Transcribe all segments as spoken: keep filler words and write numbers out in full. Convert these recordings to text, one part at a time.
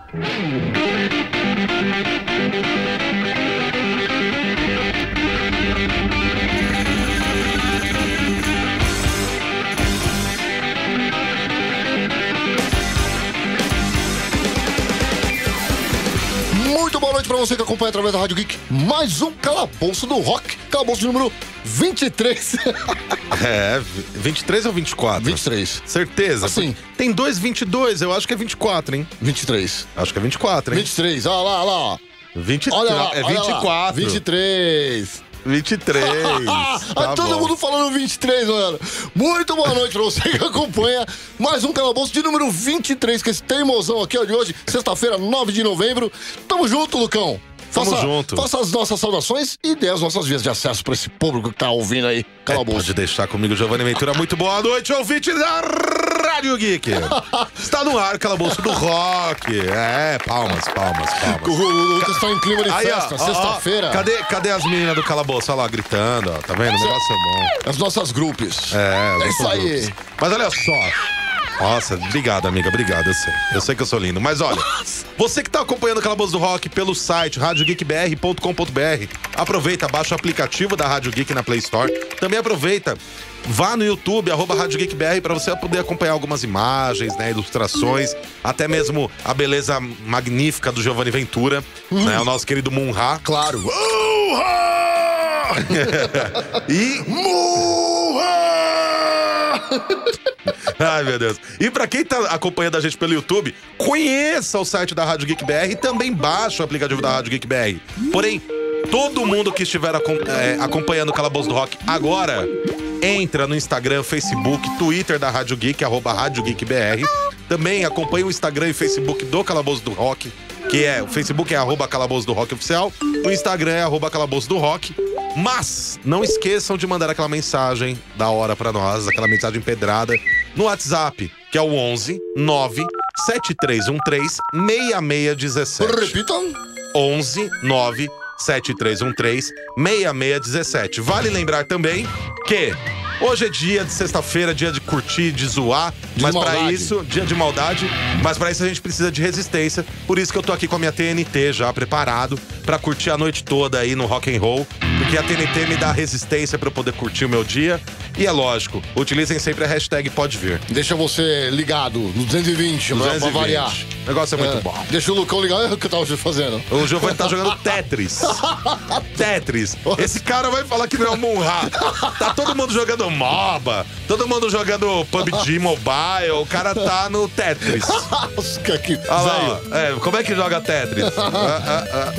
Muito boa noite pra você que acompanha através da Rádio Geek. Mais um Calabouço do Rock. Calabouço número vinte e três. É, vinte e três ou vinte e quatro? vinte e três. Certeza? Assim. Tem dois vinte e dois, eu acho que é vinte e quatro, hein? vinte e três. Acho que é vinte e quatro, hein? vinte e três, olha lá, olha lá. vinte e três, Olha lá, é olha vinte e quatro. lá. vinte e três. vinte e três. Tá Aí todo bom. mundo falando vinte e três, mano. Muito boa noite pra você que acompanha mais um Calabouço de número vinte e três, que esse teimosão aqui, ó, de hoje, sexta-feira, nove de novembro. Tamo junto, Lucão. Tamo Faça, junto. Faça as nossas saudações e dê as nossas vias de acesso pra esse público que tá ouvindo aí. É, Calabouço. pode deixar comigo, Giovanni Ventura. Muito boa noite, ouvinte da Rádio Geek. Está no ar, Calabouço do Rock. É, palmas, palmas, palmas. O, o Lucas tá em clima de Aí, festa, ó, ó, sexta-feira. Cadê, cadê as meninas do Calabouço? Olha lá, gritando, ó. Tá vendo? O negócio é bom. As nossas grupos. É, É isso nossos aí. grupos. Mas olha só. Nossa, obrigado, amiga, obrigado, eu sei. Eu sei que eu sou lindo. Mas olha, você que tá acompanhando o Calabouço do Rock pelo site rádio geek b r ponto com ponto b r, aproveita, baixa o aplicativo da Rádio Geek na Play Store. Também aproveita, vá no YouTube, arroba Rádio Geek B R, pra você poder acompanhar algumas imagens, né, ilustrações, até mesmo a beleza magnífica do Giovanni Ventura, Hum. né, o nosso querido Munha. Claro. E... Ai, meu Deus. E pra quem tá acompanhando a gente pelo YouTube, conheça o site da Rádio Geek B R e também baixa o aplicativo da Rádio Geek B R. Porém, todo mundo que estiver acom- é, acompanhando o Calabouço do Rock agora, entra no Instagram, Facebook, Twitter da Rádio Geek, arroba Rádio Geek B R. Também acompanha o Instagram e Facebook do Calabouço do Rock, que é, o Facebook é arroba Calabouço do Rock Oficial, o Instagram é arroba Calabouço do Rock. Mas não esqueçam de mandar aquela mensagem da hora pra nós, aquela mensagem pedrada, no WhatsApp, que é o onze nove sete três um três seis seis um sete. Repitam. onze nove sete três um três seis seis um sete. Vale lembrar também que hoje é dia de sexta-feira, dia de curtir, de zoar, De mas pra maldade. isso, dia de maldade, mas pra isso a gente precisa de resistência. Por isso que eu tô aqui com a minha T N T já preparado pra curtir a noite toda aí no rock and roll, porque a T N T me dá resistência pra eu poder curtir o meu dia. E é lógico, utilizem sempre a hashtag pode vir. Deixa você ligado no duzentos e vinte, pra- duzentos e pra vinte. variar. O negócio é muito É, bom. Deixa o Lucão ligar. O que eu tava fazendo? O Giovanni tá jogando Tetris. Tetris. Esse cara vai falar que não é um Munha. Tá todo mundo jogando MOBA, todo mundo jogando P U B G Mobile, o cara tá no Tetris. Nossa, que aqui, Olha lá, velho. ó. É, como é que joga Tetris? Ah, ah,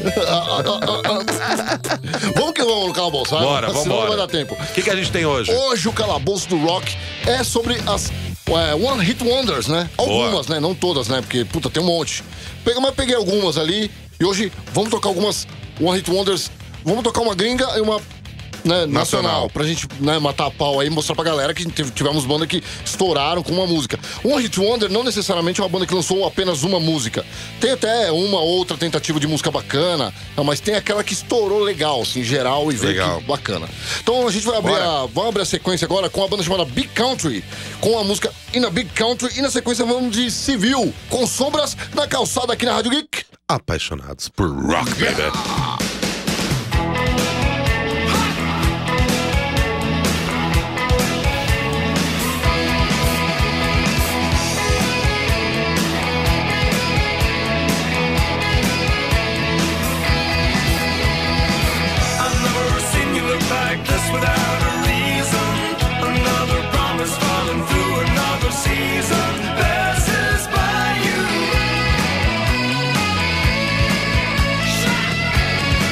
ah. Vamos que vamos no Calabouço, vai? Bora, Senão vambora. não vai dar tempo. O que, que a gente tem hoje? Hoje o Calabouço do Rock é sobre as é, One Hit Wonders, né? Algumas, né? Não todas, né? Porque, puta, tem um monte. Pega, mas peguei algumas ali. E hoje vamos tocar algumas One Hit Wonders. Vamos tocar uma gringa e uma né, nacional. Nacional. Pra gente né, matar a pau aí e mostrar pra galera que tive- tivemos bandas que estouraram com uma música. One Hit Wonder não necessariamente é uma banda que lançou apenas uma música. Tem até uma outra tentativa de música bacana, mas tem aquela que estourou legal, assim, geral e veio Legal. que bacana. Então a gente vai abrir, Bora. a, vamos abrir a sequência agora com a banda chamada Big Country, com a música In a Big Country, e na sequência vamos de Civil, com Sombras na Calçada aqui na Rádio Geek. Apaixonados por rock, baby. I've never seen you look like this without a reason. Another promise falling through another season passes by you.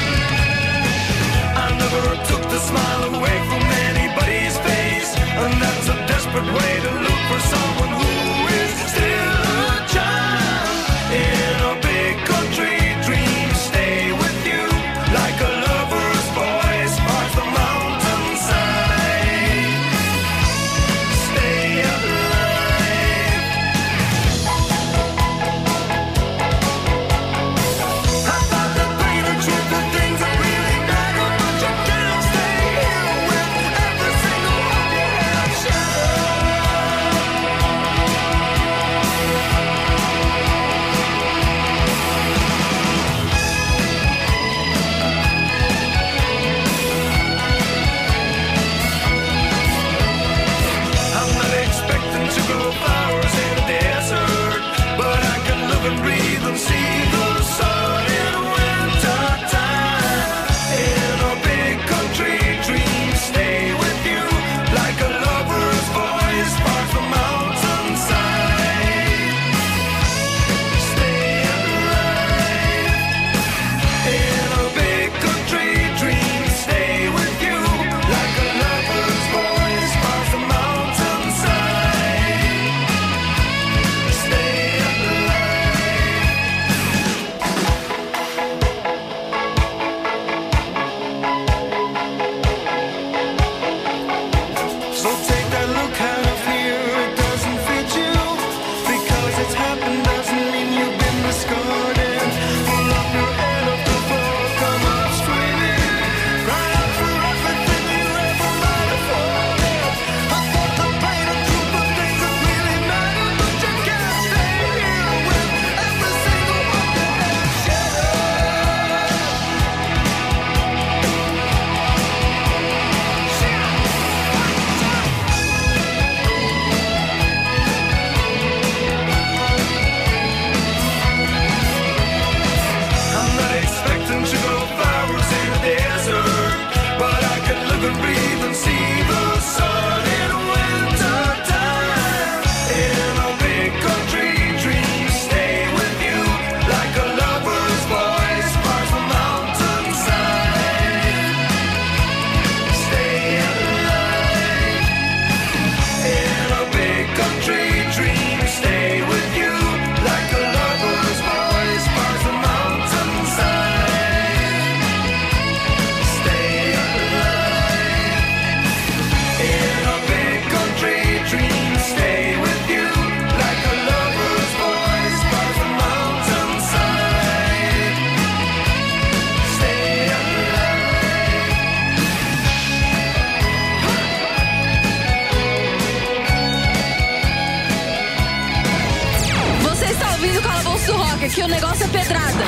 rock, aqui o negócio é pedrada.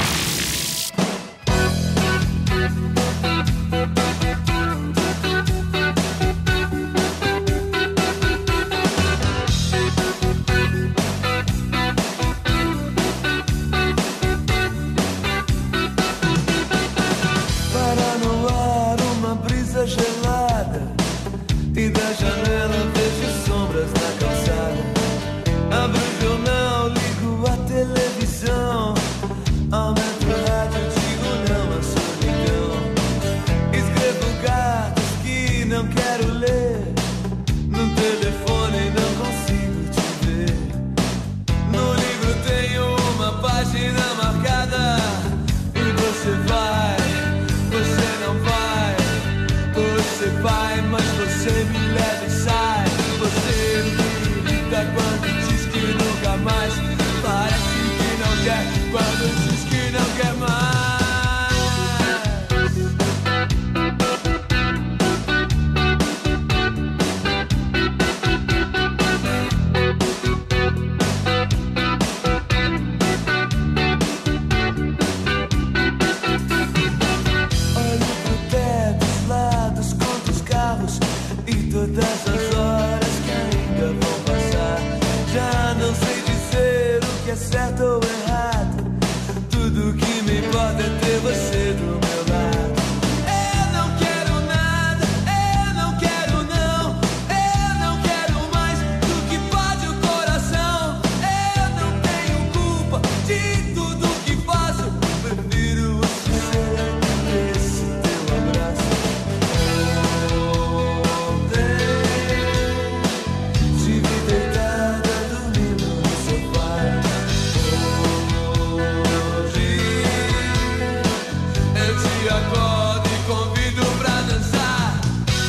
Para no ar uma brisa gelada e da janela vejo sombras na calçada. Abro o jornal, ligo a televisão, aumento o rádio, digo não à solidão. Escrevo cartas que não quero ler, no telefone não consigo te ver. No livro tenho uma página marcada e você vai, você não vai, você vai, mas você me leva e sai. Você me irrita quando diz que nunca mais, parece que não quer quando diz que não quer mais. Olho pro teto, os lados contra os carros e todas as horas que ainda vão passar. Já não sei dizer o que é certo ou errado, tudo que me importa é ter você do meu lado. Eu não quero nada, eu não quero não, eu não quero mais do que pode o coração. Eu não tenho culpa de tudo que faço, prefiro você ser esse teu abraço. Ontem te vi deitada dormindo no sofá. Hoje eu te acordo e convido pra dançar.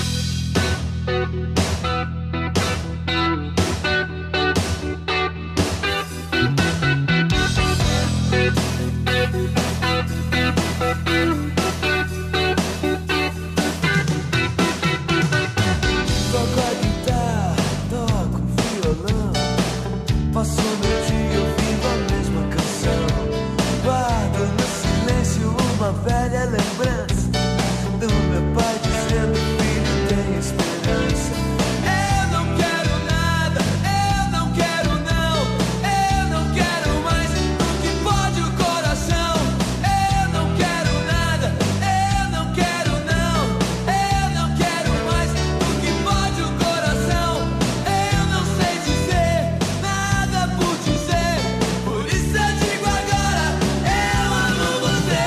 Toco a guitarra, toco violão, passo meu dia ouvindo a mesma canção. Guardo no silêncio uma velha lembrança do meu pai dizendo: filho, tem esperança. Eu não quero nada, eu não quero não, eu não quero mais do que pode o coração. Eu não quero nada, eu não quero não, eu não quero mais do que pode o coração. Eu não sei dizer nada por dizer, por isso eu digo agora: eu amo você.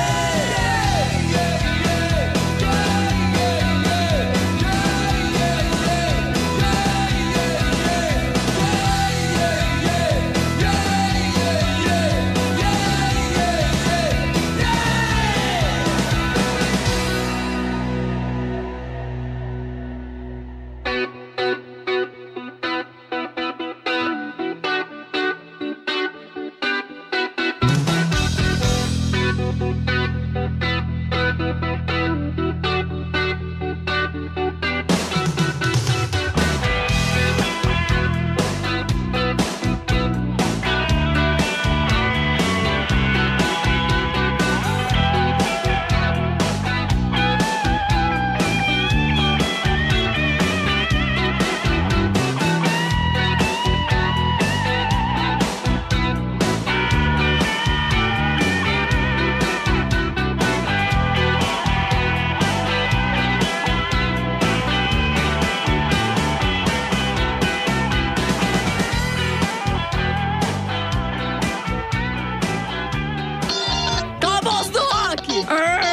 Cabos do rock!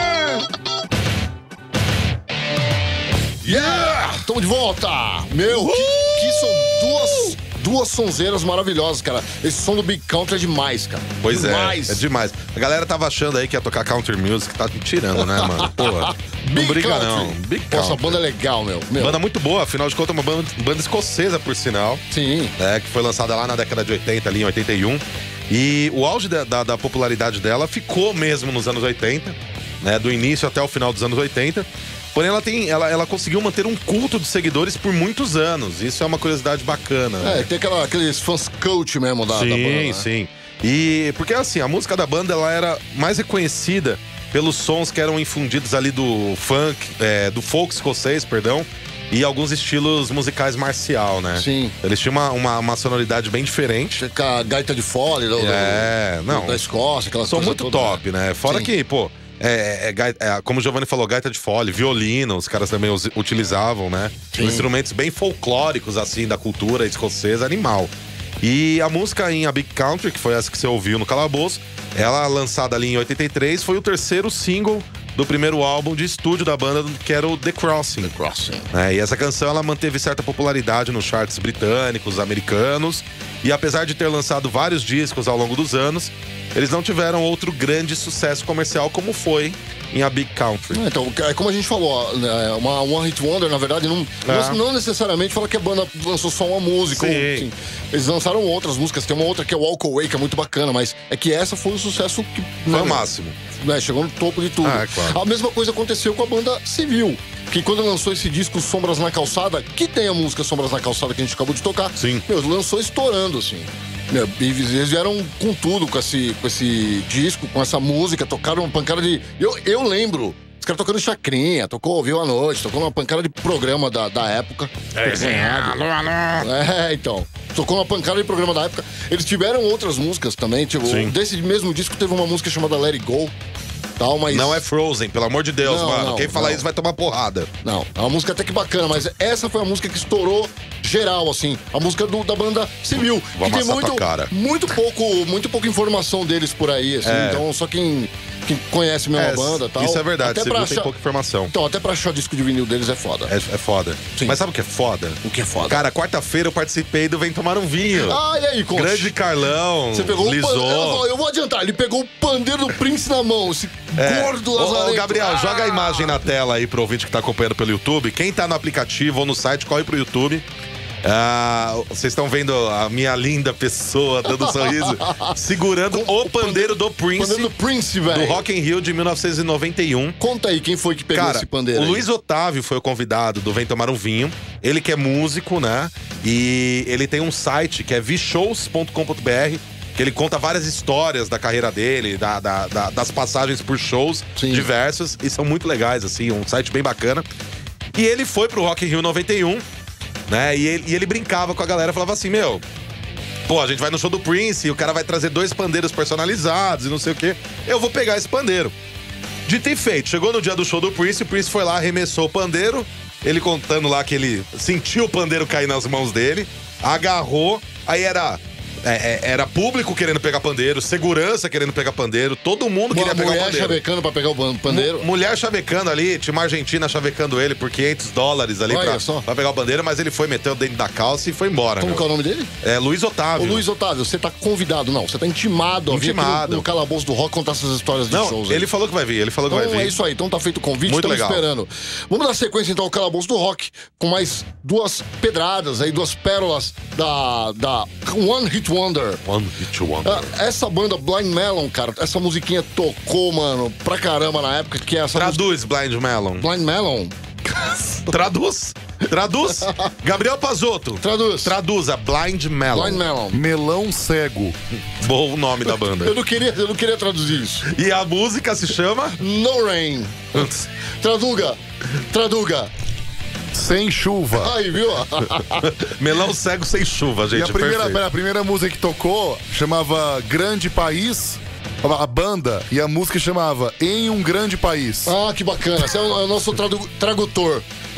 Yeah! Tamo de volta! Meu, que, que são duas, duas sonzeiras maravilhosas, cara. Esse som do Big Country é demais, cara. Pois demais. é, é demais. A galera tava achando aí que ia tocar country music, tá me tirando, né, mano? Porra, não Big briga Country. não. Big Pô, essa Country. banda é legal, meu. meu. Banda muito boa, afinal de contas, uma banda, banda escocesa, por sinal. Sim. É, que foi lançada lá na década de oitenta, ali em oitenta e um. E o auge da, da, da popularidade dela ficou mesmo nos anos oitenta, né? Do início até o final dos anos oitenta. Porém, ela, tem, ela, ela conseguiu manter um culto de seguidores por muitos anos. Isso é uma curiosidade bacana. É, né? tem aquela, aqueles fãs coach mesmo da, sim, da banda. Né? sim. E porque assim, a música da banda ela era mais reconhecida pelos sons que eram infundidos ali do funk, é, do folk escocês, perdão, e alguns estilos musicais marcial, né? Sim. Eles tinham uma, uma, uma sonoridade bem diferente. Com a gaita de fole do, É, do- não. da Escócia, aquelas São coisas muito todas, top, né? Fora Sim. que, pô, é, é gai- é, como o Giovanni falou, gaita de fole, violino, os caras também us- utilizavam, né? Sim. Instrumentos bem folclóricos, assim, da cultura escocesa, animal. E a música em A Big Country, que foi essa que você ouviu no Calabouço, ela lançada ali em oitenta e três, foi o terceiro single do primeiro álbum de estúdio da banda, que era o The Crossing. The Crossing. É, e essa canção ela manteve certa popularidade nos charts britânicos, americanos, e apesar de ter lançado vários discos ao longo dos anos, eles não tiveram outro grande sucesso comercial como foi em A Big Country. É, Então, é como a gente falou, ó, né, uma One Hit Wonder, na verdade, não, É. não, não necessariamente fala que a banda lançou só uma música. ou, Sim. assim, eles lançaram outras músicas, tem uma outra que é Walk Away, que é muito bacana, mas é que essa foi o sucesso que... Foi né, o máximo. né, chegou no topo de tudo. Ah, é claro. A mesma coisa aconteceu com a banda Civil, que quando lançou esse disco Sombras na Calçada, que tem a música Sombras na Calçada que a gente acabou de tocar, Sim. meu, lançou estourando, assim. Meu, e eles vieram com tudo, com esse, com esse disco, com essa música, tocaram uma pancada de... Eu, eu lembro... Os caras tocando chacrinha, tocou Ouviu à Noite, tocou uma pancada de programa da, da época. É, É, então. Tocou uma pancada de programa da época. Eles tiveram outras músicas também, tipo, Sim. desse mesmo disco teve uma música chamada Let It Go, tal, mas... Não é Frozen, pelo amor de Deus, Não, mano. não, Quem falar não. isso vai tomar porrada. Não, é uma música até que bacana, mas essa foi a música que estourou geral, assim. A música do- da banda Civil. Vou que tem amassar muito, tua cara. muito pouco, muito pouca informação deles por aí, assim. É. Então, só quem, quem conhece mesmo É, a banda e tal. isso é verdade, até você pra viu, tem achar- pouca informação. Então, até pra achar disco de vinil deles é foda. É, é foda. Sim. Mas sabe o que é foda? O que é foda? Cara, quarta-feira eu participei do Vem Tomar um Vinho. Ah, e aí, Conte? Grande Carlão, Você pegou o Lisô. pandeiro. Eu, eu vou adiantar, ele pegou o pandeiro do Prince na mão, esse gordo Ô, lazarento. ô, Gabriel, Ah! joga a imagem na tela aí pro ouvinte que tá acompanhando pelo YouTube. Quem tá no aplicativo ou no site, corre pro YouTube. Ah, vocês estão vendo a minha linda pessoa dando um sorriso, segurando Com- o pandeiro do Prince, Pandeiro do Prince, velho. do Rock in Rio de mil novecentos e noventa e um. Conta aí, quem foi que pegou Cara, esse pandeiro o aí? Luiz Otávio foi o convidado do Vem Tomar um Vinho. Ele que é músico, né? E ele tem um site que é v shows ponto com ponto b r, que ele conta várias histórias da carreira dele, da, da- da- das passagens por shows Sim. diversos. E são muito legais, assim, um site bem bacana. E ele foi pro Rock in Rio noventa e um, né? E ele, e ele brincava com a galera, falava assim, meu... Pô, a gente vai no show do Prince e o cara vai trazer dois pandeiros personalizados e não sei o quê. Eu vou pegar esse pandeiro. Dito e feito, chegou no dia do show do Prince, o Prince foi lá, arremessou o pandeiro, ele contando lá que ele sentiu o pandeiro cair nas mãos dele, agarrou, aí era... é, é, era público querendo pegar pandeiro, segurança querendo pegar pandeiro, todo mundo queria Uma pegar o mulher pandeiro. chavecando pra pegar o pan- pandeiro. Mu- Mulher chavecando ali, tinha uma argentina chavecando ele por quinhentos dólares ali Olha pra, só. pra pegar o bandeiro, mas ele foi, meteu dentro da calça e foi embora. Como meu. que é o nome dele? É Luiz Otávio. Ô Luiz Otávio, você tá convidado, não, você tá intimado a vir aqui Intimado. no, no Calabouço do Rock contar essas histórias de Não, shows aí. ele falou que vai vir, ele falou que Então vai vir. é isso aí, então tá feito o convite, Muito estamos legal. esperando. Vamos dar sequência então ao Calabouço do Rock, com mais duas pedradas aí, duas pérolas da, da One Hit Wonder. One Hit Wonder. Ah, essa banda Blind Melon, cara, essa musiquinha tocou, mano, pra caramba na época, que é essa música... Traduz, Blind Melon. Blind Melon? Traduz. Traduz. Gabriel Pazotto. Traduz. Traduza, Blind Melon. Blind Melon. Melão cego. Bom nome da banda. Eu não queria, eu não queria traduzir isso. E a música se chama... No Rain. Traduga. Traduga. Sem chuva. Aí, viu? Melão Cego Sem Chuva, gente. E a primeira, perfeito. a primeira música que tocou chamava Grande País, a banda, e a música chamava Em um Grande País. Ah, que bacana. Você é o, é o nosso tradu- tradutor.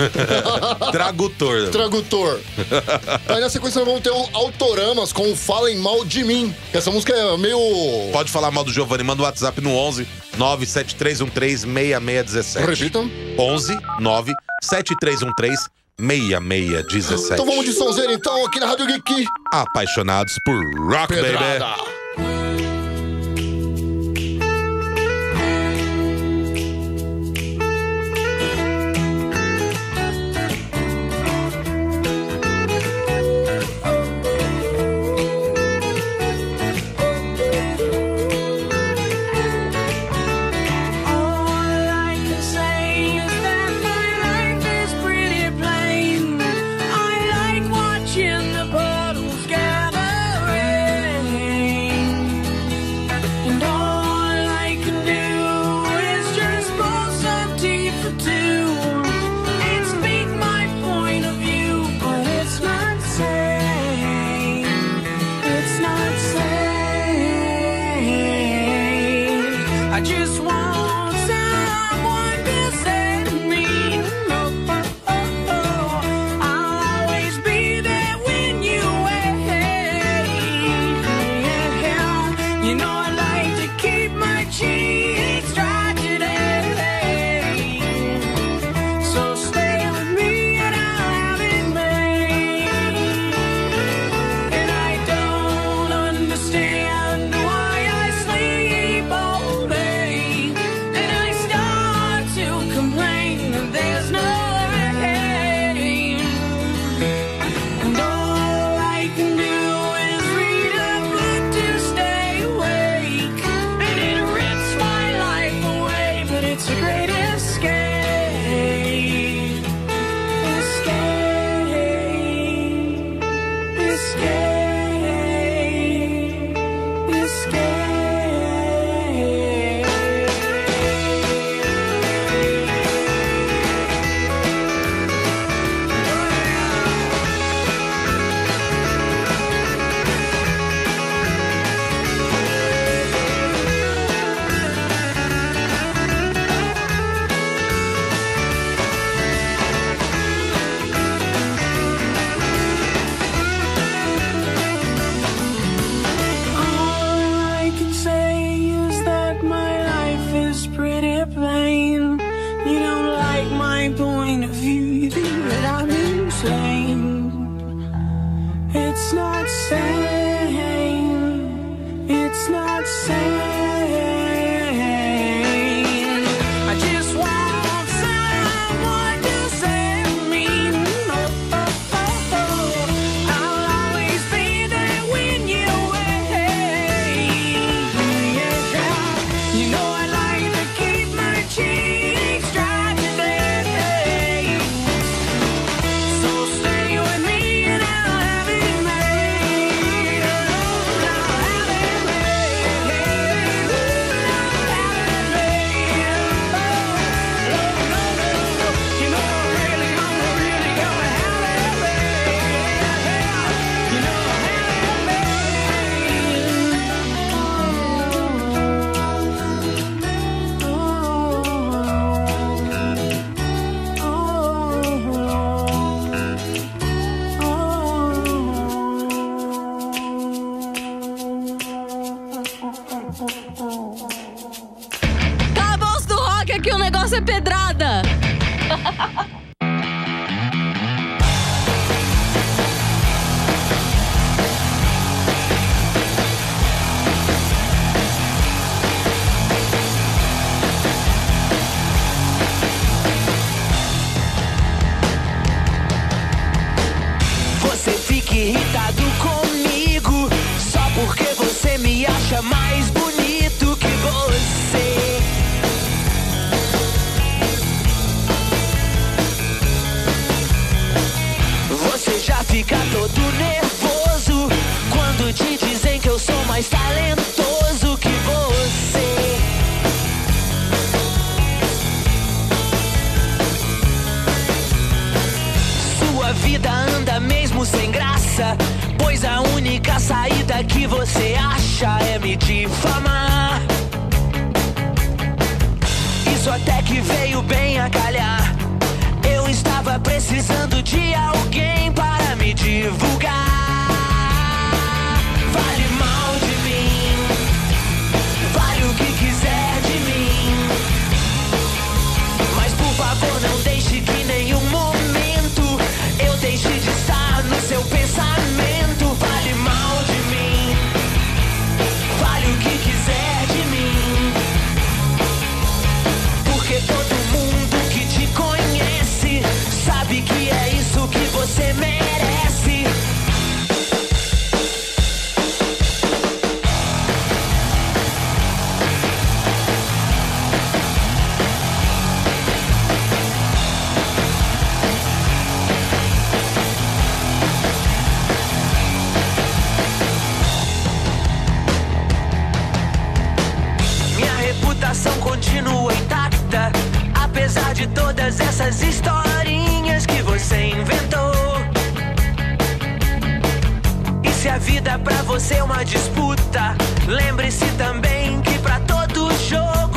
Tradutor. Tradutor. Aí na sequência nós vamos ter o Autoramas com o Falem Mal de Mim. Essa música é meio... Pode falar mal do Giovanni, manda o WhatsApp no onze nove sete três um três seis seis um sete. Repitam. onze nove sete três um três seis seis um sete. Então vamos de sonzeira então, aqui na Rádio Geek. Apaixonados por rock, baby. Pedrada. All I can say is that my life is pretty plain. I like watching the puddles gather rain. I just want someone to save me. Oh, oh, oh, oh. I'll always be there when you wait. Yeah, you know I like to keep my cheeks dry today. So stay with me and I'll have it made. And I don't understand why I sleep all day. And I start to complain that there's no rain. And all I can do is read a book to stay awake. And it rips my life away, but it's a great escape. Escape. Escape. All I can say is that my life is pretty plain. You don't like my point of view, you think that I'm insane. It's not sane. It's not sane. I just want someone to save me. Oh, oh, oh, oh. I'll always be there when you wait. Yeah, you know I like to keep my cheeks dry today. So stay with me and I'll have it made. I'll have it made. I'll have it made. Oh, no, no, no. You know I really, I'm really gonna have it made. You know I have Cala a bolsa do rock aqui, o negócio é pedrada. Você fica irritado comigo só porque você me acha mais bonito que você. Você já fica todo nervoso quando te dizem que eu sou mais talentoso que você. Sua vida anda mesmo sem graça, pois a única saída que você acha é me difamar. Isso até que veio bem a calhar. Eu estava precisando de alguém para me divulgar. Fale mal de mim, fale o que quiser de mim, mas por favor não deixe que em nenhum momento eu deixe de estar no seu pensamento. Fale mal de mim, fale o que quiser de mim, porque todo mundo que te conhece sabe que é isso que você merece. Minha reputação continua intacta, apesar de todas essas historinhas que você inventou. E se a vida pra você é uma disputa, lembre-se também que pra todo jogo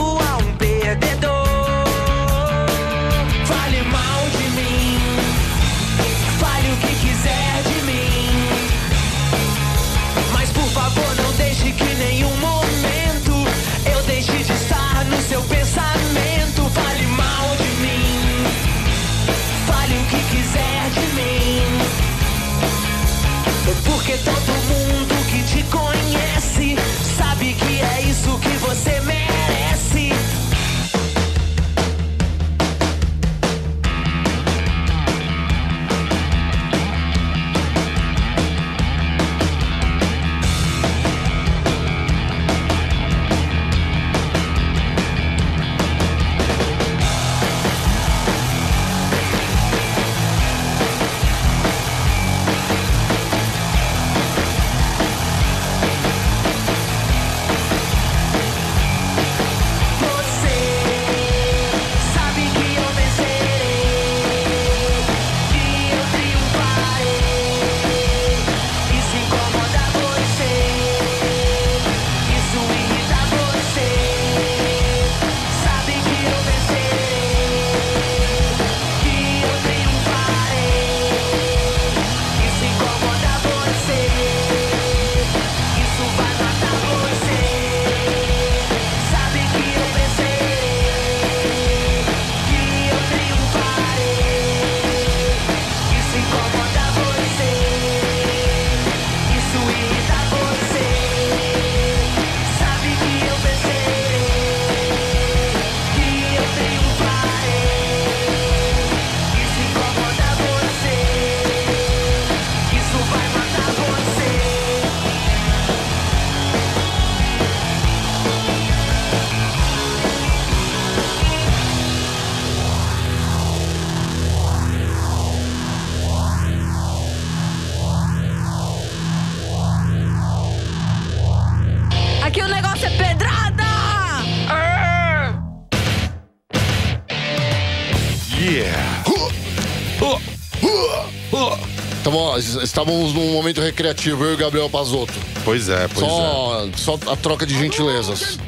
Tamo, estávamos num momento recreativo, eu e o Gabriel Pazotto. Pois é, pois só, é. Só a troca de gentilezas.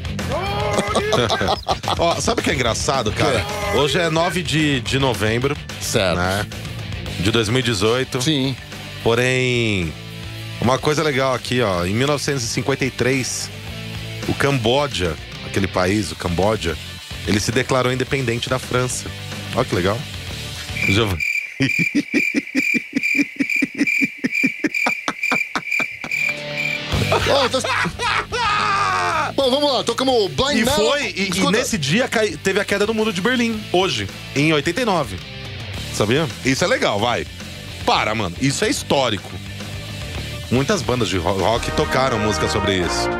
Ó, sabe o que é engraçado, cara? Hoje é nove de, de novembro. Certo. Né? De dois mil e dezoito. Sim. Porém, uma coisa legal aqui, ó. Em mil novecentos e cinquenta e três, o Camboja, aquele país, o Camboja, ele se declarou independente da França. Olha que legal. Giovanni. Oh, tá... Bom, vamos lá, tocamos Blind E Melon. foi, e, e nesse dia cai, teve a queda do muro de Berlim, hoje, em oitenta e nove. Sabia? Isso é legal, vai. Para, mano, isso é histórico. Muitas bandas de rock tocaram música sobre isso.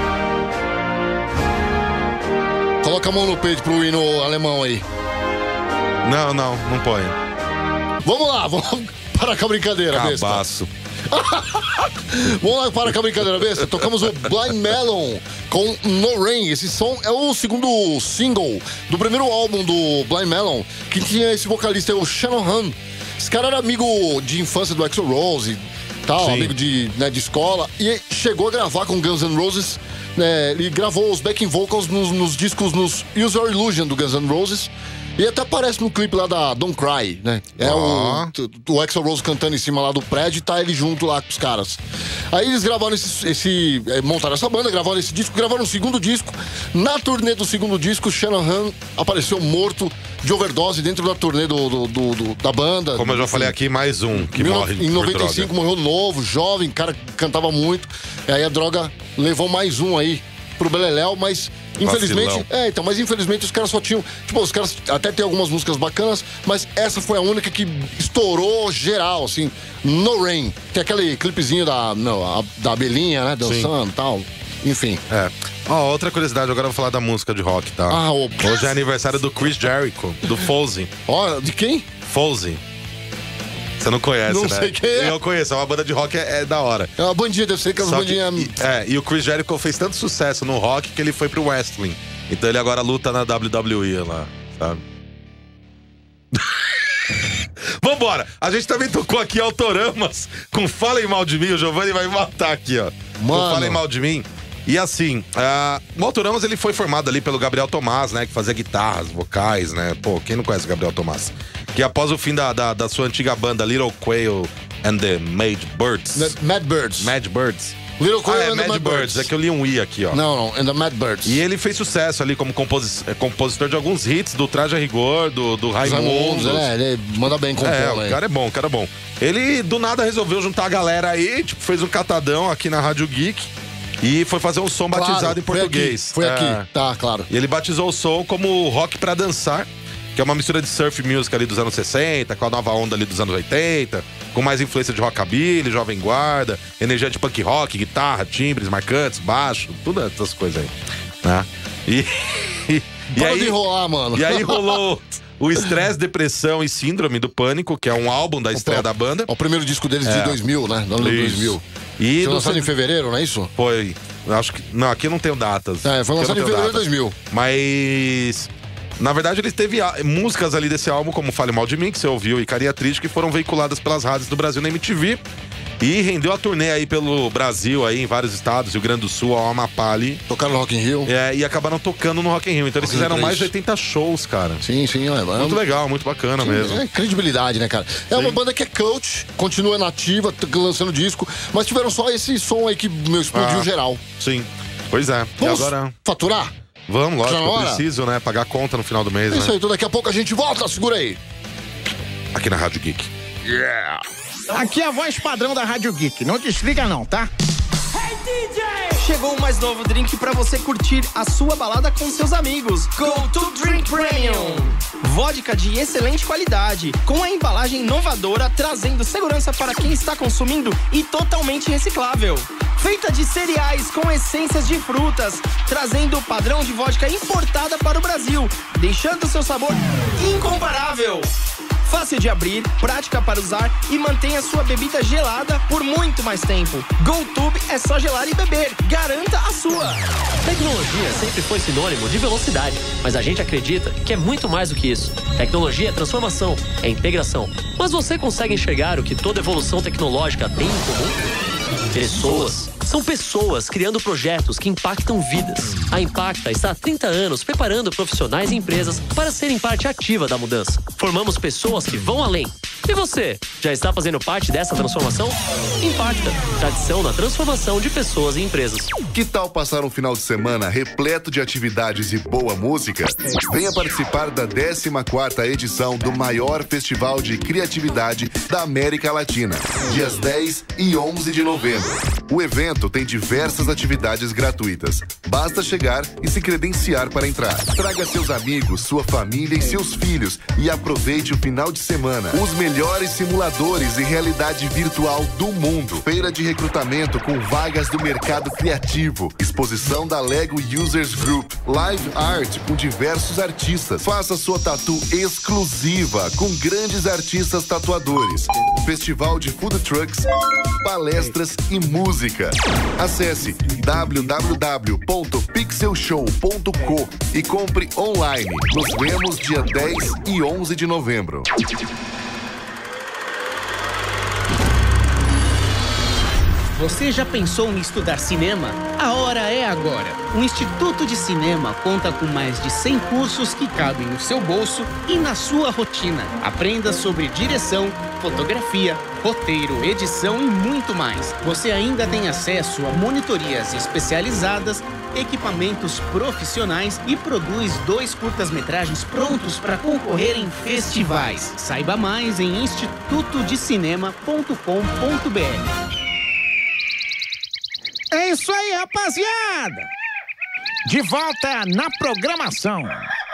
Coloca a mão no peito pro hino alemão aí. Não, não, não põe. Vamos lá, vamos parar com a brincadeira, besta. Cabaço. Vamos lá, para com a brincadeira, besta. Tocamos o Blind Melon com No Rain. Esse som é o segundo single do primeiro álbum do Blind Melon, que tinha esse vocalista, o Shannon Hahn. Esse cara era amigo de infância do Axl Rose e tal, Sim. amigo de, né, de escola. E chegou a gravar com Guns N' Roses. Né, ele gravou os backing vocals nos, nos discos, nos Use Your Illusion do Guns N' Roses. E até aparece no clipe lá da Don't Cry, né? É Oh. o, o Axl Rose cantando em cima lá do prédio e tá ele junto lá com os caras. Aí eles gravaram esse, esse eh, montaram essa banda, gravaram esse disco, gravaram um segundo disco. Na turnê do segundo disco, Shannon Hahn apareceu morto de overdose dentro da turnê do, do, do- do- da banda. Como eu já Enfim. falei aqui, mais um que Mil- morre Em por noventa e cinco droga. morreu novo, jovem, cara que cantava muito. E aí a droga levou mais um aí pro Beleléu, mas infelizmente. Vacilão. É, então, mas infelizmente os caras só tinham. Tipo, os caras até tem algumas músicas bacanas, mas essa foi a única que estourou geral, assim. No Rain. Tem aquele clipezinho da, não, a- da abelhinha, né? Dançando e tal. Enfim. É. Ó, outra curiosidade, agora eu vou falar da música de rock, tá? Ah, o- Hoje é aniversário do Chris Jericho, do Fozzy. Ó, de quem? Fozzy. Você não conhece, Não né? sei quem é. Eu conheço, é uma banda de rock, é, é da hora. É uma bandinha, deve ser que as Só que, bandinhas. e, é, e o Chris Jericho fez tanto sucesso no rock que ele foi pro wrestling. Então ele agora luta na W W E lá, sabe? Vambora! A gente também tocou aqui Autoramas com Falem Mal de Mim. O Giovanni vai me matar aqui, ó. Com Mano. Falem Mal de Mim. E assim, ah, o Autoramas ele foi formado ali pelo Gabriel Tomás, né? Que fazia guitarras, vocais, né? Pô, quem não conhece o Gabriel Tomás? Que após o fim da, da, da sua antiga banda Little Quail and the Mad Birds. Mad Birds. Mad Birds. Little Quail ah, é and the Mad Mad Birds. Birds. É que eu li um I aqui, ó. Não, não, and the Mad Birds. E ele fez sucesso ali como composi- eh, compositor de alguns hits do Traje a Rigor, do, do Raimundos. Raimundos, é, ele manda bem compondo É, aí. o cara é bom, o cara é bom. Ele do nada resolveu juntar a galera aí, tipo, fez um catadão aqui na Rádio Geek e foi fazer um som Claro, batizado em foi português. Aqui, foi É. aqui, tá, claro. E ele batizou o som como Rock pra Dançar, que é uma mistura de surf music ali dos anos sessenta, com a nova onda ali dos anos oitenta, com mais influência de rockabilly, jovem guarda, energia de punk rock, guitarra, timbres marcantes, baixo, todas essas coisas aí, né? E, e, e Para aí, de enrolar, mano. e aí rolou o Estresse, Depressão e Síndrome do Pânico, que é um álbum da estreia da banda. É o primeiro disco deles de É. dois mil, né? Do ano de Isso. dois mil. E Foi do lançado se- em fevereiro, não é isso? Foi, acho que, não, aqui não tenho datas. É, foi Aqui lançado eu em não tenho fevereiro de datas. dois mil. Mas, na verdade, ele teve ah, músicas ali desse álbum, como Fale Mal de Mim, que você ouviu, e Carinha Triste, que foram veiculadas pelas rádios do Brasil na M T V. E rendeu a turnê aí pelo Brasil, aí em vários estados, Rio Grande do Sul, ao Amapá ali. Tocaram no Rock in Rio. É, e acabaram tocando no Rock in Rio. Então eles Rock in Rio fizeram mais de três. oitenta shows, cara. Sim, sim, é. Muito legal, muito bacana mesmo. É credibilidade, né, cara? É uma banda que é cult, continua nativa, t- lançando disco, mas tiveram só esse som aí que meu explodiu Ah. geral. Sim. Pois é. Vamos E agora. faturar? Vamos, lógico, Já na eu hora? preciso, né? Pagar a conta no final do mês, É isso né? aí, então daqui a pouco a gente volta, segura aí. Aqui na Rádio Geek. Aqui é a voz padrão da Rádio Geek. Não desliga não, tá? Chegou o mais novo drink pra você curtir a sua balada com seus amigos. Go to Drink Premium. Vodka de excelente qualidade, com a embalagem inovadora, trazendo segurança para quem está consumindo e totalmente reciclável. Feita de cereais com essências de frutas, trazendo o padrão de vodka importada para o Brasil, deixando seu sabor incomparável. fácil de abrir, prática para usar e mantém a sua bebida gelada por muito mais tempo. GoTube é só gelar e beber. Garanta a sua. Tecnologia sempre foi sinônimo de velocidade, mas a gente acredita que é muito mais do que isso. Tecnologia é transformação, é integração. Mas você consegue enxergar o que toda evolução tecnológica tem em comum? Pessoas. São pessoas criando projetos que impactam vidas. A Impacta está há trinta anos preparando profissionais e empresas para serem parte ativa da mudança. Formamos pessoas que vão além. E você, já está fazendo parte dessa transformação? Impacta, tradição na transformação de pessoas e empresas. Que tal passar um final de semana repleto de atividades e boa música? Venha participar da décima quarta edição do maior festival de criatividade da América Latina, dias dez e onze de novembro. O evento tem diversas atividades gratuitas. Basta chegar e se credenciar para entrar. Traga seus amigos, sua família e seus filhos e aproveite o final de semana. Os melhores simuladores e realidade virtual do mundo. Feira de recrutamento com vagas do mercado criativo. Exposição da Lego Users Group. Live art com diversos artistas. Faça sua tatu exclusiva com grandes artistas tatuadores. Festival de food trucks, palestras e música. Acesse w w w ponto pixel show ponto com e compre online. Nos vemos dia dez e onze de novembro. Você já pensou em estudar cinema? A hora é agora. O Instituto de Cinema conta com mais de cem cursos que cabem no seu bolso e na sua rotina. Aprenda sobre direção, fotografia, roteiro, edição e muito mais. Você ainda tem acesso a monitorias especializadas, equipamentos profissionais e produz dois curtas-metragens prontos para concorrer em festivais. Saiba mais em instituto de cinema ponto com ponto b r. É isso aí, rapaziada! De volta na programação.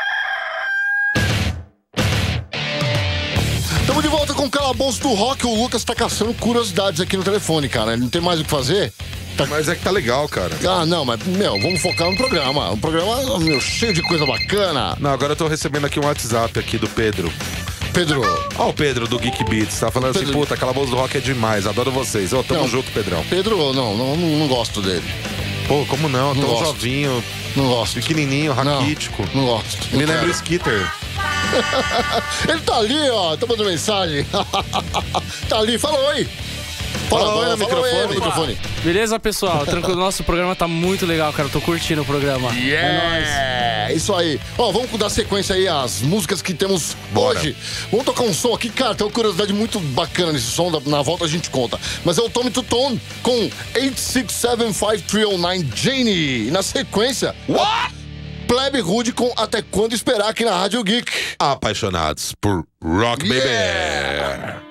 Estamos de volta com o Calabouço do Rock. O Lucas tá caçando curiosidades aqui no telefone, cara. Ele não tem mais o que fazer. Tá... Mas é que tá legal, cara. Ah, não, mas, meu, vamos focar no programa. Um programa, meu, cheio de coisa bacana. Não, agora eu tô recebendo aqui um WhatsApp aqui do Pedro. Pedro. Ó, o Pedro do Geek Beats, tá falando Pedro... assim, puta, Calabouço do Rock é demais, adoro vocês. Ô, tamo não, junto, Pedrão. Pedro, não, não, não, não gosto dele. Pô, como não? Não Tão gosto. jovinho. Não gosto. Pequenininho, raquítico. Não, não gosto. Ele não lembra quero. o Skitter. Ele tá ali, ó, tá mandando mensagem. Tá ali, fala oi. Fala, Fala oi no fala microfone. oi no microfone. Beleza, pessoal? Tranquilo, nosso programa tá muito legal, cara. Eu tô curtindo o programa. Yeah! É nóis. Isso aí. Ó, vamos dar sequência aí às músicas que temos Bora. hoje. Vamos tocar um som aqui, cara. Tem uma curiosidade muito bacana nesse som. Na volta a gente conta. Mas é o Tommy Two Tone com oito seis sete cinco três zero nove Janie. E na sequência, What? Plebe Rude com Até Quando Esperar aqui na Rádio Geek. Apaixonados por Rock Baby. Yeah!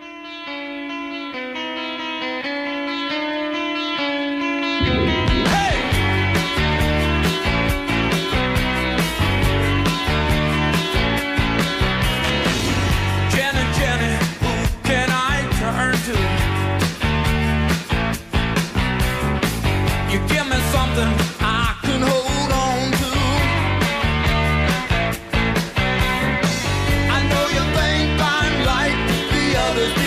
I can hold on to. I know you think I'm like the others.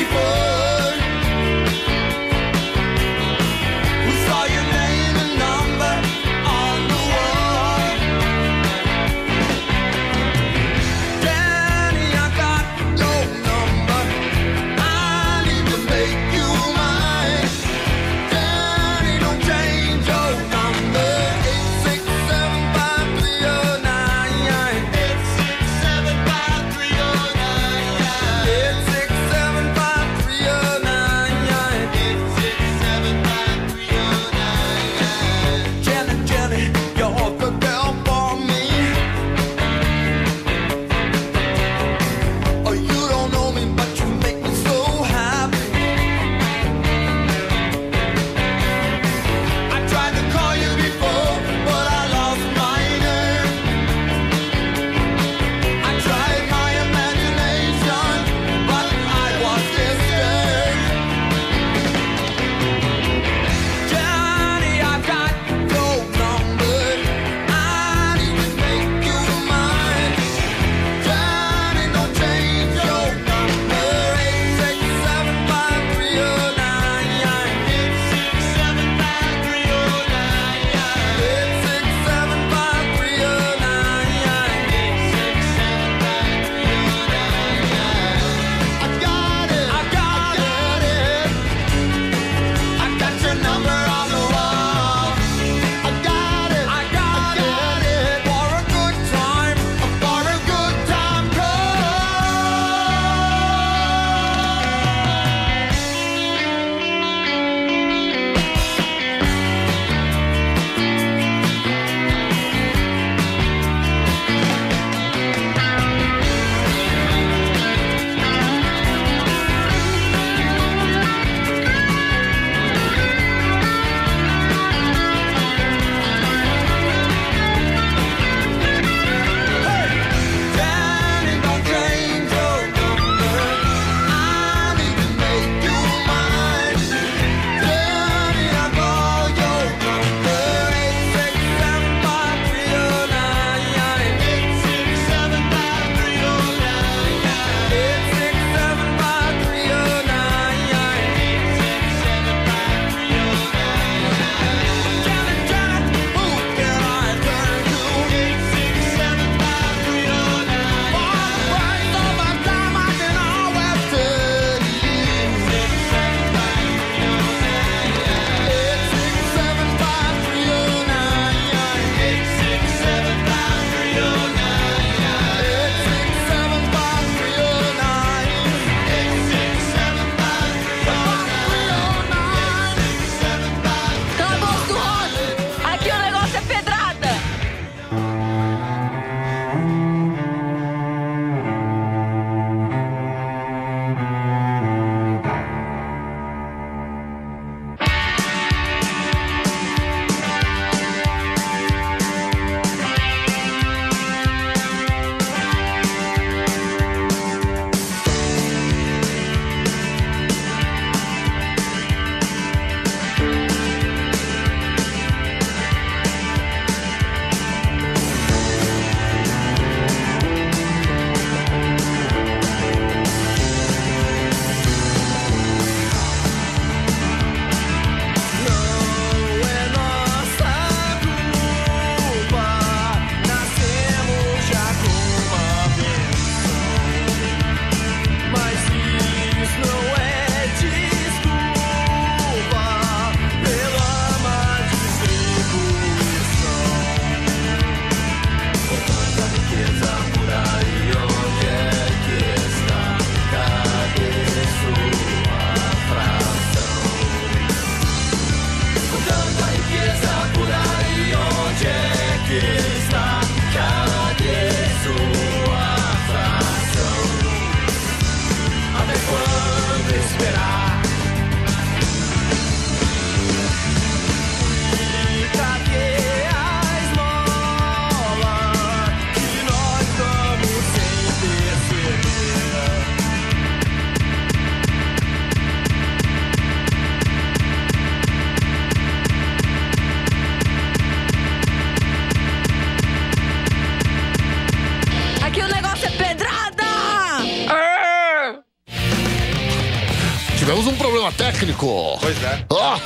Tivemos um problema técnico. Pois é. Nossa.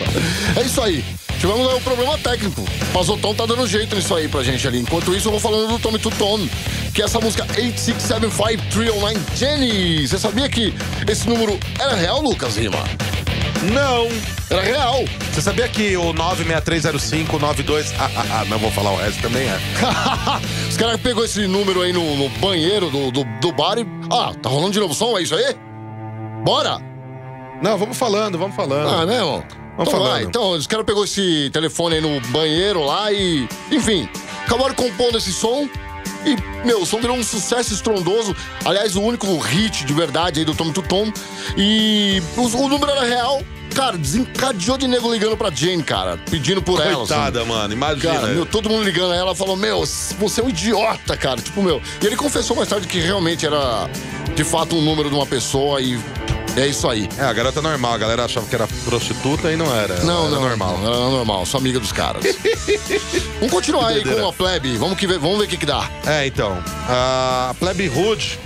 É isso aí. Tivemos um problema técnico. Pazotão tá dando jeito nisso aí pra gente ali. Enquanto isso, eu vou falando do Tommy Two Tone, que é essa música oito seis sete cinco três zero nove Jenny. Você sabia que esse número era real, Lucas Lima? Não. Era real. Você sabia que o nove seis três zero cinco nove dois... Ah, ah, ah, não vou falar o resto, também é. Os caras pegou esse número aí no, no banheiro do, do, do bar e... Ah, tá rolando de novo som, é isso aí? Bora! Não, vamos falando, vamos falando. Ah, né, irmão? Vamos então, falando. vai. Então, os caras pegou esse telefone aí no banheiro lá e... Enfim, acabaram compondo esse som e, meu, o som virou um sucesso estrondoso. Aliás, o único hit de verdade aí do Tommy Two Tone. E o, o número era real. Cara, desencadeou de nego ligando pra Jane, cara, pedindo por ela. Coitada, assim. mano, imagina. Cara, meu, todo mundo ligando a ela, falou, meu, você é um idiota, cara. Tipo, meu. E ele confessou mais tarde que realmente era, de fato, um número de uma pessoa e é isso aí. É, a garota normal, a galera achava que era prostituta e não era. Não, era não, normal. Não, era normal, sou amiga dos caras. Vamos continuar aí com a plebe, vamos, que ver, vamos ver o que que dá. É, então, a plebe hood,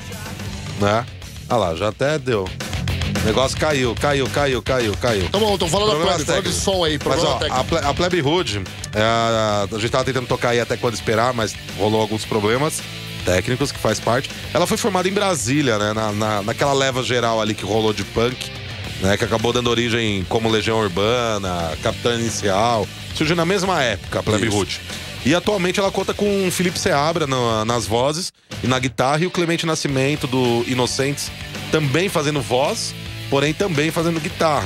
né? Ah lá, já até deu. O negócio caiu, caiu, caiu, caiu, caiu. Tá bom, então fala da plebe, fala de som aí, Mas problema ó, técnico. a, ple, a plebe hood, é, a gente tava tentando tocar aí até quando esperar, mas rolou alguns problemas técnicos que faz parte. Ela foi formada em Brasília, né? Na, na, naquela leva geral ali que rolou de punk, né? Que acabou dando origem como Legião Urbana, Capitã Inicial. Surgiu na mesma época, a plebe hood. E atualmente ela conta com o Felipe Seabra no, nas vozes e na guitarra e o Clemente Nascimento do Inocentes também fazendo voz, porém também fazendo guitarra.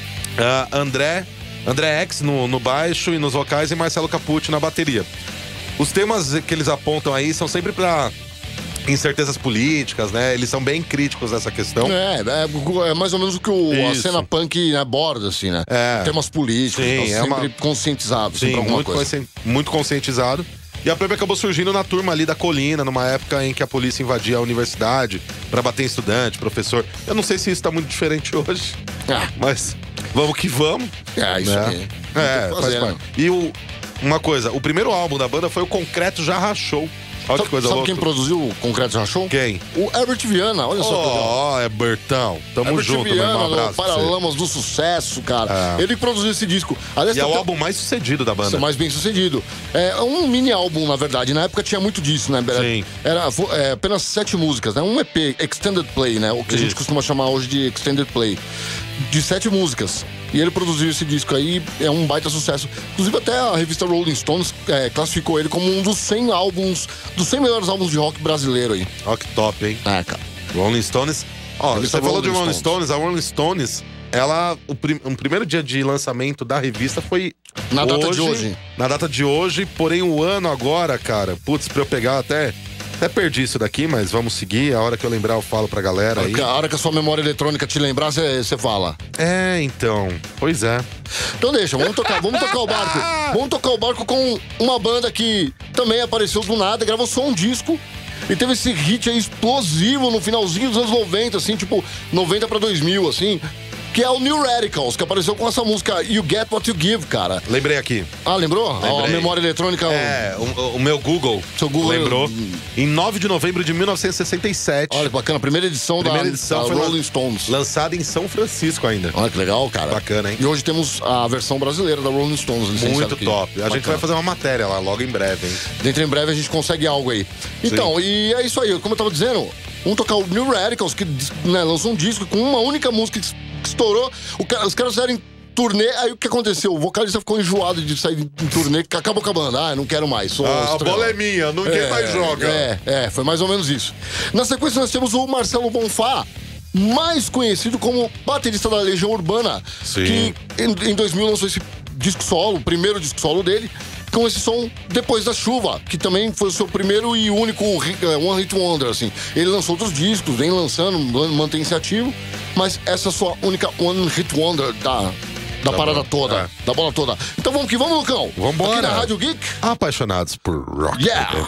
Uh, André, André X no, no baixo e nos vocais e Marcelo Capucci na bateria. Os temas que eles apontam aí são sempre pra incertezas políticas, né? Eles são bem críticos nessa questão. É, é, é mais ou menos o que o, a Isso. cena punk aborda, assim, né? É. Temas políticos, Sim, então, é sempre uma- conscientizado, sempre Sim, alguma muito, coisa. conscien- muito conscientizado. E a plebe acabou surgindo na turma ali da colina, numa época em que a polícia invadia a universidade pra bater em estudante, professor. Eu não sei se isso tá muito diferente hoje, Ah. mas vamos que vamos. É, isso né? aí. É, Tem que faz fazer, parte. né? E o, uma coisa, o primeiro álbum da banda foi o Concreto Já Rachou. Olha Sabe, que coisa sabe louca. quem produziu o Concreto Rachou? Quem? O Herbert Viana, olha só. que legal. Ó, é Bertão. Tamo Herbert junto, meu Viana, irmão. Um abraço no pra você. Paralamas do Sucesso, cara. É. Ele produziu esse disco. Aliás, E é tá o até- álbum mais sucedido da banda. mais bem sucedido. É um mini álbum, na verdade. Na época tinha muito disso, né? Era, Sim. era fo- é, apenas sete músicas, né? Um E P, Extended Play, né? O que a gente Isso. costuma chamar hoje de Extended Play. De sete músicas. E ele produziu esse disco aí, é um baita sucesso. Inclusive, até a revista Rolling Stones é, classificou ele como um dos cem álbuns, dos cem melhores álbuns de rock brasileiro aí. Rock top, hein? É, cara. Rolling Stones. Ó, Ele você tá falou de Rolling Rolling Stones. A Rolling Stones, ela, o, prim, o primeiro dia de lançamento da revista foi Na data de hoje. Na data de hoje, porém o ano agora, cara, putz, pra eu pegar até, até perdi isso daqui, mas vamos seguir. A hora que eu lembrar eu falo pra galera aí. A hora que a sua memória eletrônica te lembrar, você fala. É, então, pois é. Então deixa, vamos tocar, vamos tocar o barco. Vamos tocar o barco com uma banda que também apareceu do nada, gravou só um disco e teve esse hit aí explosivo no finalzinho dos anos noventa, assim, tipo noventa pra dois mil, assim, que é o New Radicals, que apareceu com essa música You Get What You Give, cara. Lembrei aqui. Ah, lembrou? Lembrei. Ó, a memória eletrônica. É, o, o meu Google, Seu Google lembrou. Em nove de novembro de mil novecentos e sessenta e sete. Olha que bacana, primeira edição Primeira da, edição da foi Rolling lan- Stones. lançada em São Francisco ainda. Olha que legal, cara. Bacana, hein? E hoje temos a versão brasileira da Rolling Stones. licenciada Muito aqui. top. A gente Bacana. vai fazer uma matéria lá logo em breve, hein? Dentro em breve a gente consegue algo aí. Então, e é isso aí. Como eu tava dizendo, vamos tocar o New Radicals, que né, lançou um disco com uma única música que que estourou. O ca- os caras fizeram em turnê, aí o que aconteceu? O vocalista ficou enjoado de sair em turnê, que acabou com a banda. Ah, não quero mais. Sou Ah, a estrela. bola é minha, ninguém É, mais joga. É, é, foi mais ou menos isso. Na sequência nós temos o Marcelo Bonfá, mais conhecido como baterista da Legião Urbana, Sim. que em, em dois mil lançou esse disco solo, o primeiro disco solo dele, com esse som Depois da Chuva, que também foi o seu primeiro e único hit- eh, One Hit Wonder, assim. Ele lançou outros discos, vem lançando, mantém-se ativo, mas essa é a sua única One Hit Wonder da, da Da parada bola, toda, é. da bola toda. Então vamos que vamos, Lucão. Vambora. Aqui na Rádio Geek. Apaixonados por rock. Yeah!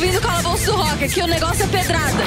ouvindo o Calabouço do Rock, aqui o negócio é pedrada.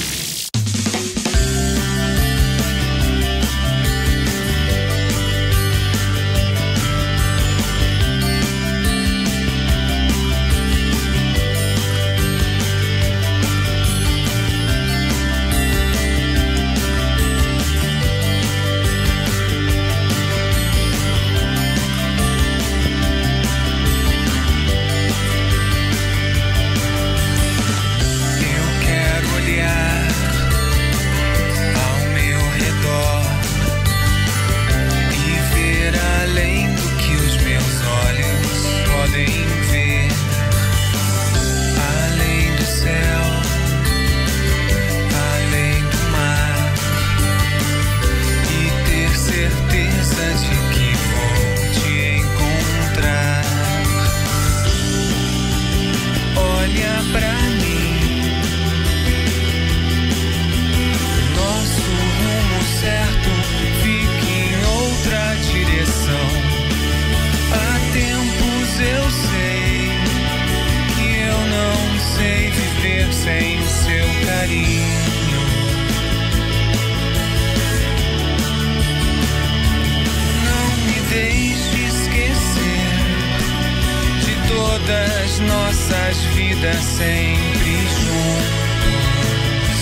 Nossas vidas sempre juntos.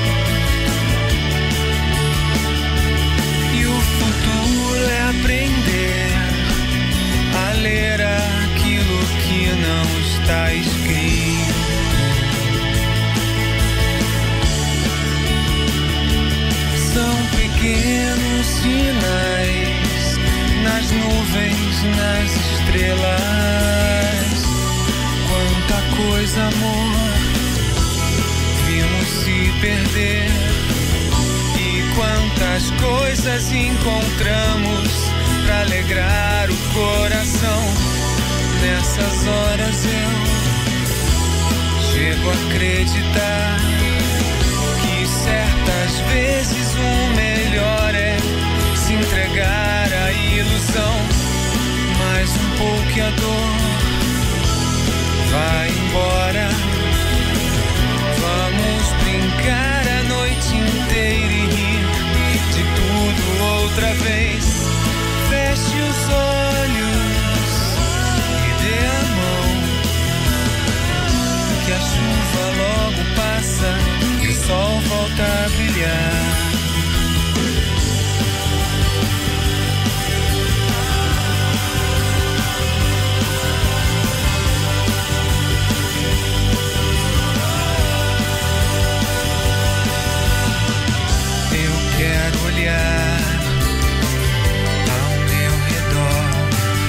E o futuro é aprender a ler aquilo que não está escrito. São pequenos sinais nas nuvens, nas estrelas. Quanta coisa, amor, vimos se perder. E quantas coisas encontramos pra alegrar o coração. Nessas horas eu chego a acreditar que certas vezes o melhor é se entregar à ilusão. Mais um pouco e a dor vai embora. Vamos brincar a noite inteira e rir de tudo outra vez. Feche os olhos e dê a mão, que a chuva logo passa e o sol volta a brilhar. Ao meu redor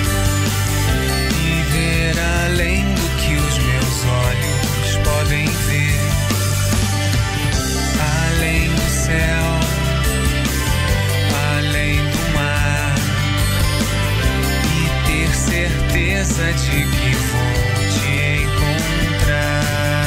e ver além do que os meus olhos podem ver, além do céu, além do mar, e ter certeza de que vou te encontrar.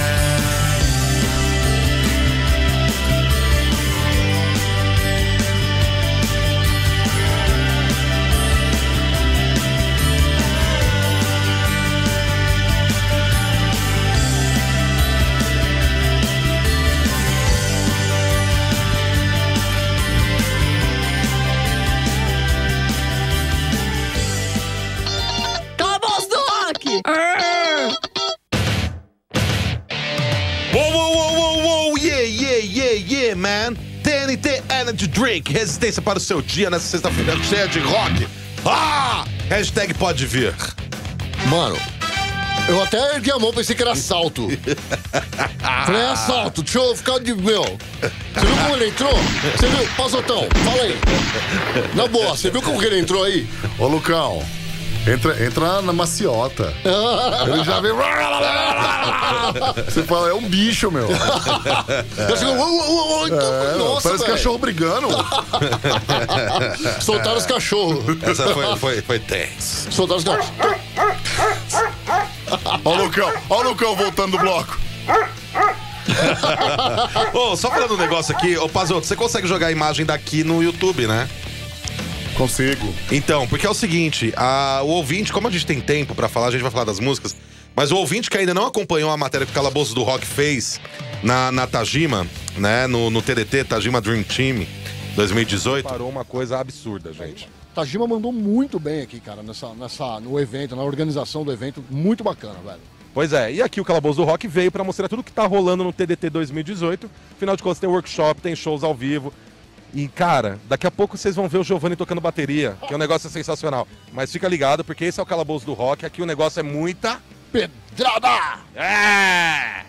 Man, T N T Energy Drink, resistência para o seu dia nessa sexta-feira cheia de rock. Ah! Hashtag pode vir. Mano, eu até ergui a mão, pensei que era assalto. Falei, é assalto, deixa eu ficar de... Meu, você viu como ele entrou? Você viu? Pasotão, fala aí. Na boa, você viu como que ele entrou aí? Ô, Lucão, entra, entra na maciota. Ele já vem... Você fala, é um bicho, meu. Eu chego, uou, uou, uou, então, É, nossa, parece véio. cachorro brigando. Soltaram os cachorros. Essa foi, foi, foi tenso. Soltaram os cachorros. Ó o Lucão, ó o Lucão voltando do bloco. Ô, oh, só falando um negócio aqui, ô Pazoto, você consegue jogar a imagem daqui no YouTube, né? Consigo. Então, porque é o seguinte, a, o ouvinte, como a gente tem tempo pra falar, a gente vai falar das músicas, Mas o ouvinte que ainda não acompanhou a matéria que o Calabouço do Rock fez na, na Tajima, né, no, no T D T, Tajima Dream Team dois mil e dezoito. Parou uma coisa absurda, gente. Tajima mandou muito bem aqui, cara, nessa, nessa, no evento, na organização do evento. Muito bacana, velho. Pois é, e aqui o Calabouço do Rock veio pra mostrar tudo que tá rolando no T D T dois mil e dezoito. Afinal de contas, tem workshop, tem shows ao vivo. E, cara, daqui a pouco vocês vão ver o Giovanni tocando bateria, que é um negócio sensacional. Mas fica ligado, porque esse é o Calabouço do Rock. Aqui o negócio é muita... pedrada! É!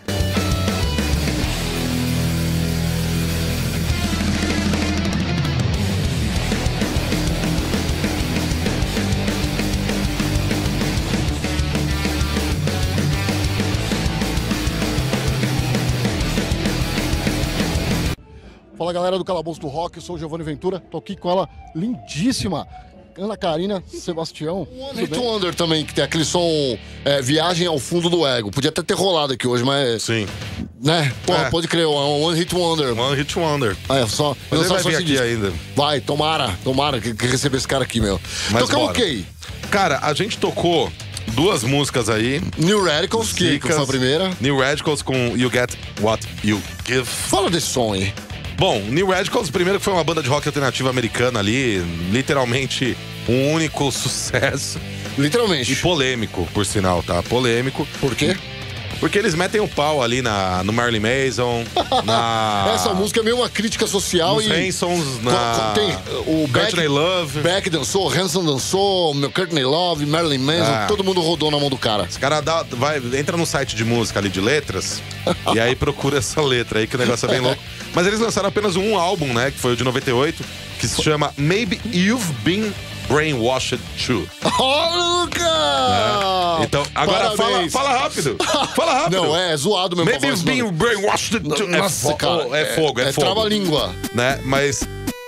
Fala, galera do Calabouço do Rock, eu sou o Giovanni Ventura, tô aqui com ela, lindíssima, Ana Karina Sebastião. One Hit Wonder também, que tem aquele som é, Viagem ao Fundo do Ego. Podia até ter rolado aqui hoje, mas... Sim. Né? Porra, É. pode crer, é um One Hit Wonder. One Hit Wonder. É, só... Mas ele só vai vir esse aqui disco. ainda. Vai, tomara, tomara que, que receber esse cara aqui, meu. Mas Tocamos o bora. quê? Cara, a gente tocou duas músicas aí. New Radicals, que, que foi a primeira. New Radicals com You Get What You Give. Fala desse som aí. Bom, New Radicals, primeiro que foi uma banda de rock alternativa americana ali, literalmente um único sucesso. Literalmente. E polêmico, por sinal, tá? Polêmico. Por quê? Porque eles metem o pau ali na, no Marilyn Manson, na... Essa música é meio uma crítica social Nos e... Hansons, na... Tem o Beck, Courtney Love. Beck dançou, Hanson dançou, meu Courtney Love, Marilyn Manson, É. todo mundo rodou na mão do cara. Esse cara dá, vai, entra no site de música ali de letras e aí procura essa letra aí, que o negócio é bem louco. Mas eles lançaram apenas um álbum, né? Que foi o de noventa e oito, que se chama Maybe You've Been Brainwashed Too. Ó, Luca! É. Então, agora fala, Parabéns. fala rápido. Fala rápido. Não, é zoado mesmo. Maybe pra you've falar esse been nome. brainwashed too. É, Nossa, fo- cara, é fogo, é, é fogo. trava-língua. Né? Mas...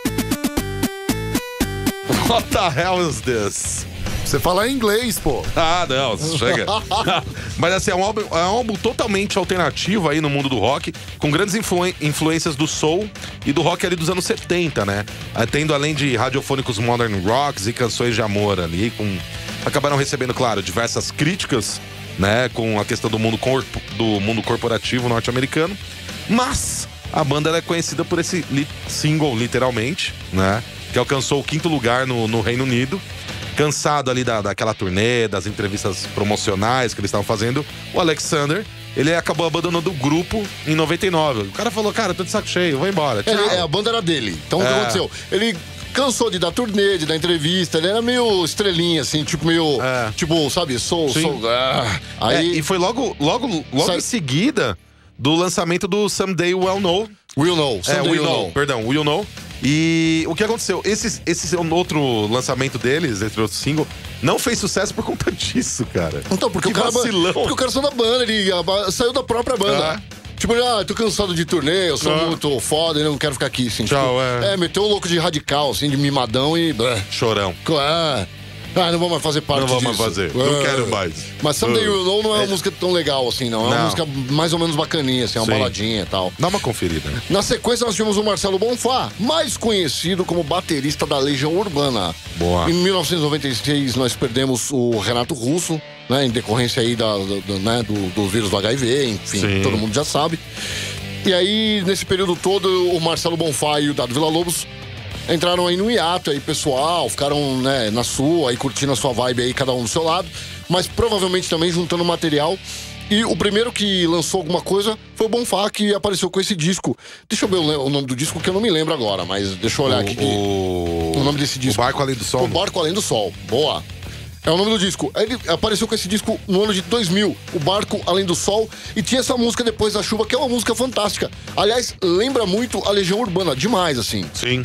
What the hell is this? Você fala em inglês, pô. Ah, não, chega. Mas assim, é um, álbum, é um álbum totalmente alternativo aí no mundo do rock, com grandes influen- influências do soul e do rock ali dos anos setenta, né? Eh, Tendo além de radiofônicos modern rocks e canções de amor ali, com... acabaram recebendo, claro, diversas críticas, né? Com a questão do mundo, corpo, do mundo corporativo norte-americano. Mas a banda ela é conhecida por esse li- single, literalmente, né? Que alcançou o quinto lugar no, no Reino Unido. Cansado ali da, daquela turnê, das entrevistas promocionais que eles estavam fazendo, o Alexander, ele acabou abandonando o grupo em noventa e nove. O cara falou, cara, tô de saco cheio, vou embora. Tchau. Ele- é, a banda era dele. Então o que É. aconteceu? Ele cansou de dar turnê, de dar entrevista, ele era meio estrelinha, assim, tipo meio. Tipo, sabe, sou. Sim. sou ah. É, Aí. e foi logo, logo, logo Sa- em seguida do lançamento do Someday We'll Know. Will Know. É, Someday Will We'll Know, Know. perdão, Will Know. E o que aconteceu? Esse, esse outro lançamento deles, esse outro single, não fez sucesso por conta disso, cara. Então, porque Que o cara. vacilão. Porque o cara saiu da banda, ele ah, saiu da própria banda. Ah. Tipo, ah, tô cansado de turnê, eu sou Ah. muito foda, eu não quero ficar aqui, assim. Tchau, tipo, é. É, meteu o louco de radical, assim, de mimadão e. Chorão. Ah, ah, não vou mais fazer parte Não vou disso. mais fazer, não Ah. quero mais. Mas Someday Ah. You Know não é uma É. música tão legal assim, não. É uma Não. música mais ou menos bacaninha, assim, é uma Sim. baladinha e tal. Dá uma conferida. Na sequência, nós tivemos o Marcelo Bonfá, mais conhecido como baterista da Legião Urbana. Boa. Em mil novecentos e noventa e seis, nós perdemos o Renato Russo, né, em decorrência aí da, do, do, né, do, do vírus do H I V, enfim, Sim. todo mundo já sabe. E aí, nesse período todo, o Marcelo Bonfá e o Dado Villa-Lobos entraram aí no hiato aí, pessoal, ficaram, né, na sua, aí curtindo a sua vibe aí, cada um do seu lado, mas provavelmente também juntando material. E o primeiro que lançou alguma coisa foi o Bonfá, que apareceu com esse disco. Deixa eu ver o, o nome do disco, que eu não me lembro agora, mas deixa eu olhar aqui. que- O, o nome desse disco. O Barco Além do Sol. O Barco Além do Sol. Boa. É o nome do disco. Ele apareceu com esse disco no ano de dois mil, O Barco Além do Sol, e tinha essa música Depois da Chuva, que é uma música fantástica. Aliás, lembra muito a Legião Urbana, demais, assim. Sim.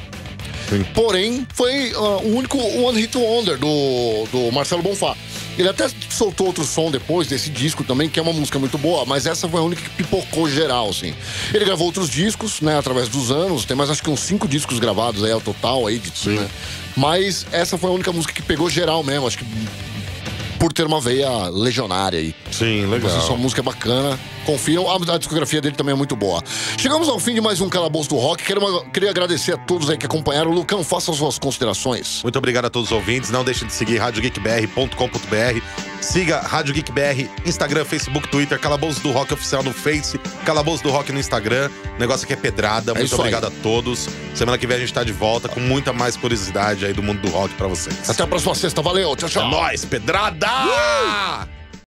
Porém, foi ah, o único One Hit Wonder do, do Marcelo Bonfá. Ele até soltou outro som depois desse disco também, que é uma música muito boa, mas essa foi a única que pipocou geral, assim. Ele gravou outros discos, né, através dos anos, tem mais acho que uns cinco discos gravados aí ao total aí, de, né? Mas essa foi a única música que pegou geral mesmo, acho que por ter uma veia legionária aí. Sim, legal. Essa sua música é bacana. Confiram, a, a discografia dele também é muito boa. Chegamos ao fim de mais um Calabouço do Rock. Quero uma- queria agradecer a todos aí que acompanharam. Lucão, faça as suas considerações. Muito obrigado a todos os ouvintes. Não deixe de seguir rádio geek b r ponto com ponto b r. Siga Rádio Geek B R, Instagram, Facebook, Twitter, Calabouço do Rock Oficial no Face, Calabouço do Rock no Instagram. O negócio aqui é pedrada. É Muito isso obrigado aí. a todos. Semana que vem a gente tá de volta com muita mais curiosidade aí do mundo do rock pra vocês. Até a próxima sexta. Valeu. Tchau, tchau. É nóis, pedrada!